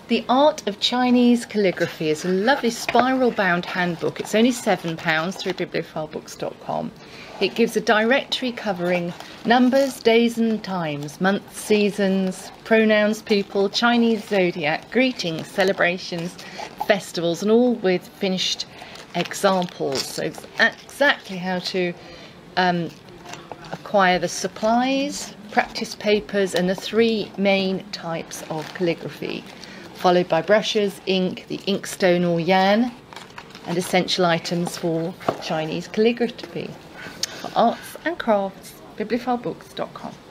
The Art of Chinese Calligraphy is a lovely spiral-bound handbook. It's only £7 through bibliophilebooks.com. It gives a directory covering numbers, days and times, months, seasons, pronouns, people, Chinese zodiac, greetings, celebrations, festivals, and all with finished examples. So exactly how to acquire the supplies, practice papers, and the 3 main types of calligraphy, followed by brushes, ink, the inkstone or Yuan, and essential items for Chinese calligraphy. For arts and crafts, bibliophilebooks.com.